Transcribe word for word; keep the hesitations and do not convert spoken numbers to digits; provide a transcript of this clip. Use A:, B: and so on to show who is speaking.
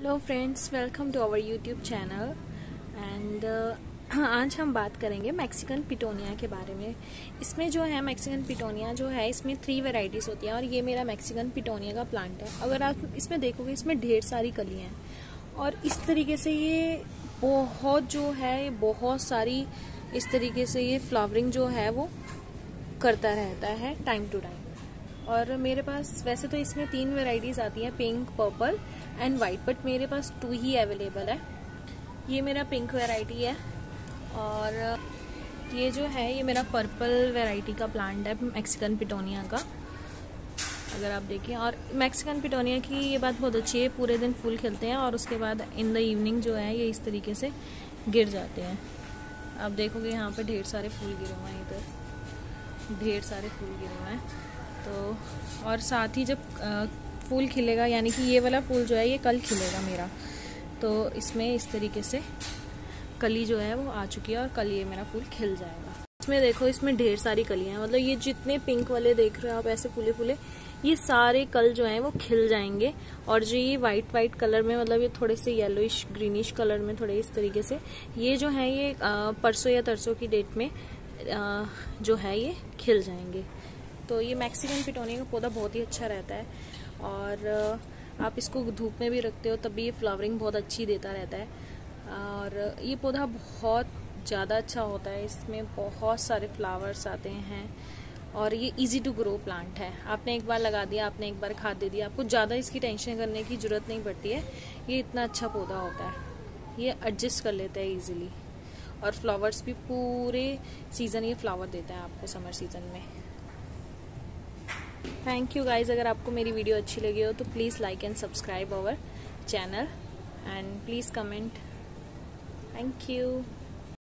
A: Hello friends, welcome to our YouTube channel and आज हम बात करेंगे मैक्सिकन पिटोनिया के बारे में। इसमें जो है मैक्सिकन पिटोनिया जो है इसमें थ्री वैरायटीज़ होती हैं और ये मेरा मैक्सिकन पिटोनिया का प्लांट है। अगर आप इसमें देखोगे इसमें ढेर सारी कलियां हैं और इस तरीके से ये बहुत जो है ये बहुत सारी इस तरीके से ये फ्लावरिंग जो है वो करता रहता है टाइम टू टाइम। और मेरे पास वैसे तो इसमें तीन वैरायटीज़ आती हैं, pink, purple and white, but मेरे पास टू ही अवेलेबल है। ये मेरा पिंक वैरायटी है और ये जो है ये मेरा पर्पल वैरायटी का प्लांट है मैक्सिकन पिटोनिया का, अगर आप देखें। और मैक्सिकन पिटोनिया की ये बात बहुत अच्छी है, पूरे दिन फूल खिलते हैं और उसके बाद इन द इवनिंग जो है ये इस तरीके से गिर जाते हैं। आप देखोगे यहाँ पे ढेर सारे फूल गिरे हुए हैं, इधर ढेर सारे फूल गिरे हुए हैं। तो और साथ ही जब फूल खिलेगा, यानी कि ये वाला फूल जो है ये कल खिलेगा मेरा, तो इसमें इस तरीके से कली जो है वो आ चुकी है और कल ये मेरा फूल खिल जाएगा। इसमें देखो इसमें ढेर सारी कलियां हैं, मतलब ये जितने पिंक वाले देख रहे हो आप ऐसे फूले फूले, ये सारे कल जो हैं वो खिल जाएंगे। और जो ये वाइट वाइट कलर में, मतलब ये थोड़े से येलोइश ग्रीनिश कलर में थोड़े इस तरीके से, ये जो है ये परसों या तरसों की डेट में जो है ये खिल जाएंगे। तो ये मैक्सिकन पिटोनिया का पौधा बहुत ही अच्छा रहता है और आप इसको धूप में भी रखते हो तब भी ये फ्लावरिंग बहुत अच्छी देता रहता है। और ये पौधा बहुत ज़्यादा अच्छा होता है, इसमें बहुत सारे फ्लावर्स आते हैं और ये इजी टू ग्रो प्लांट है। आपने एक बार लगा दिया, आपने एक बार खाद दे दिया, आपको ज़्यादा इसकी टेंशन करने की ज़रूरत नहीं पड़ती है। ये इतना अच्छा पौधा होता है, ये एडजस्ट कर लेता है ईजिली और फ्लावर्स भी पूरे सीज़न ये फ्लावर देता है आपको समर सीज़न में। थैंक यू गाइज, अगर आपको मेरी वीडियो अच्छी लगी हो तो please like and subscribe our channel and please comment. Thank you.